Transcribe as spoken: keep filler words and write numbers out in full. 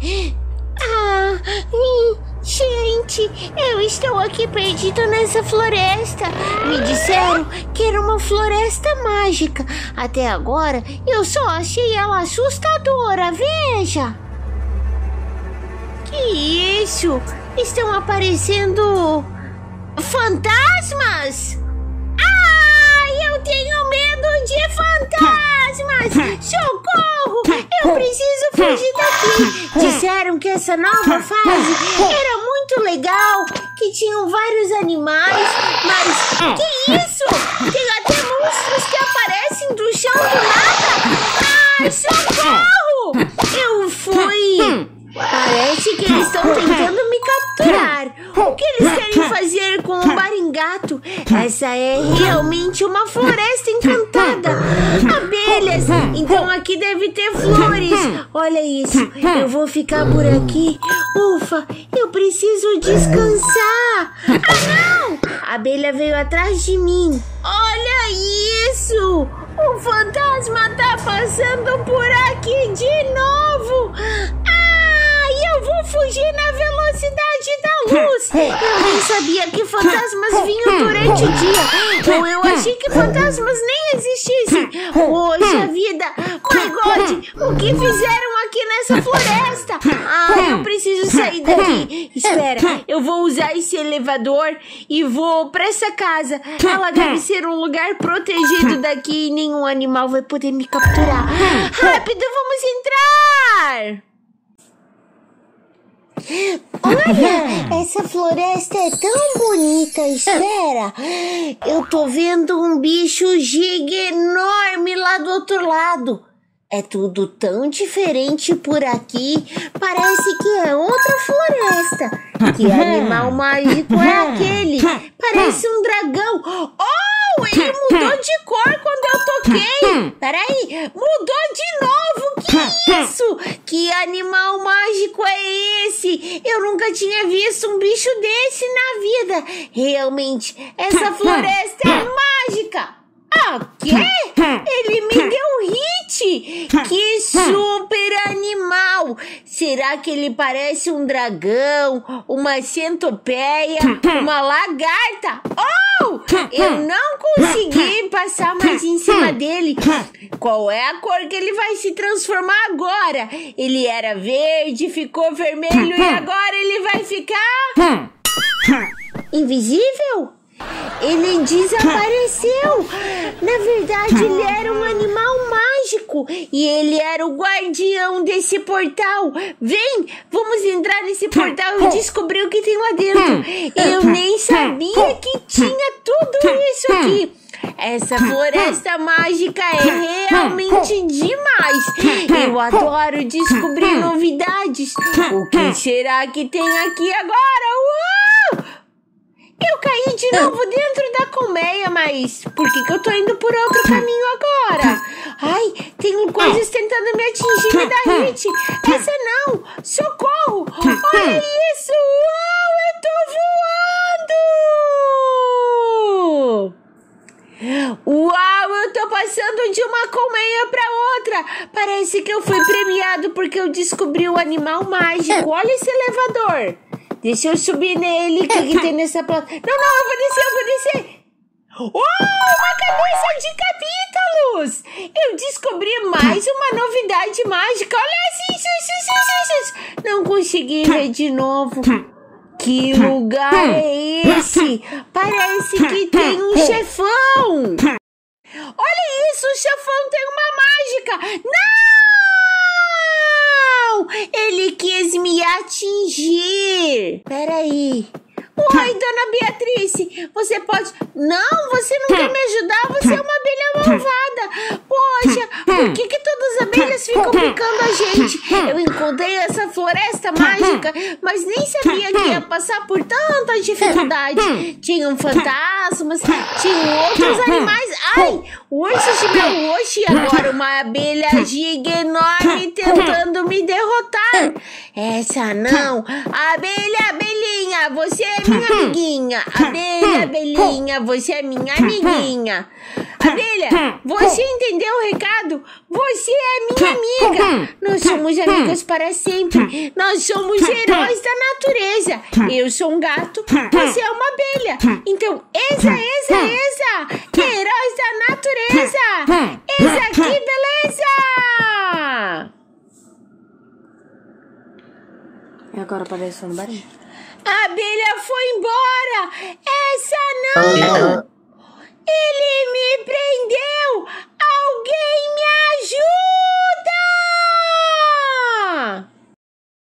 Ah, gente, eu estou aqui perdido nessa floresta. Me disseram que era uma floresta mágica. Até agora, eu só achei ela assustadora, veja. Que isso? Estão aparecendo fantasmas? Ai, eu tenho medo de fantasmas! Socorro! Eu preciso fugir daqui! Disseram que essa nova fase era muito legal, que tinham vários animais, mas que isso? Tem até monstros que aparecem do chão do nada! Ai, socorro! Eu fui! Parece que eles estão tentando me capturar. O que eles querem fazer com o Baringato? Essa é realmente uma floresta encantada. Abelhas, então aqui deve ter flores. Olha isso, eu vou ficar por aqui. Ufa, eu preciso descansar. Ah, não! A abelha veio atrás de mim. Olha isso! O fantasma tá passando por aqui de novo. Eu vou fugir na velocidade da luz. Eu nem sabia que fantasmas vinham durante o dia. Ou eu achei que fantasmas nem existissem. Poxa vida, my God, o que fizeram aqui nessa floresta? Ah, eu preciso sair daqui. Espera, eu vou usar esse elevador e vou pra essa casa. Ela deve ser um lugar protegido daqui e nenhum animal vai poder me capturar. Rápido, vamos entrar! Olha, essa floresta é tão bonita, espera. Eu tô vendo um bicho giga enorme lá do outro lado. É tudo tão diferente por aqui, parece que é outra floresta. Que animal mágico é aquele? Parece um dragão. Oh, ele mudou de cor quando eu toquei. Peraí, mudou de novo, que isso? Que animal mágico é esse? Eu nunca tinha visto um bicho desse na vida. Realmente, essa floresta é mágica. Ah, quê? Ele me deu hit! Que super animal! Será que ele parece um dragão, uma centopeia, uma lagarta? Oh! Eu não consegui passar mais em cima dele. Qual é a cor que ele vai se transformar agora? Ele era verde, ficou vermelho e agora ele vai ficar... invisível? Ele desapareceu. Na verdade, ele era um animal mágico e ele era o guardião desse portal. Vem, vamos entrar nesse portal e descobrir o que tem lá dentro. Eu nem sabia que tinha tudo isso aqui. Essa floresta mágica é realmente demais. Eu adoro descobrir novidades. O que será que tem aqui agora? Uau! Eu caí de novo dentro da colmeia, mas por que que eu tô indo por outro caminho agora? Ai, tem coisas tentando me atingir, me dar hit. Essa não, socorro. Olha isso, uau, eu tô voando. Uau, eu tô passando de uma colmeia pra outra. Parece que eu fui premiado porque eu descobri o animal mágico. Olha esse elevador. Deixa eu subir nele. O que, que tem nessa planta? Não, não, eu vou descer, eu vou descer. Oh, uma cabeça de capítulos! Eu descobri mais uma novidade mágica. Olha isso, isso, isso, isso, isso. Não consegui ver de novo. Que lugar é esse? Parece que tem um chefão. Olha isso, o chefão tem uma mágica. Não! Ele quis me atingir. Peraí. Oi, dona Beatrice, você pode... Não, você não quer me ajudar, você é uma abelha malvada. Poxa, por que que todas as abelhas ficam picando a gente? Eu encontrei essa floresta mágica mágica, mas nem sabia que ia passar por tanta dificuldade. Tinham fantasmas, tinham outros animais. Ai, ursos de meu roxo e agora uma abelha giga enorme tentando me derrotar. Essa não. Abelha, abelhinha, você é minha amiguinha. Abelha, abelhinha, você é minha amiguinha. Abelha, você entendeu o recado? Você é minha amiga. Nós somos amigas para sempre. Nós somos heróis da natureza. Eu sou um gato, você é uma abelha. Então, essa, essa, essa, heróis da natureza. Essa aqui, beleza? E agora apareceu no barulho. A abelha foi embora. Essa não. Ele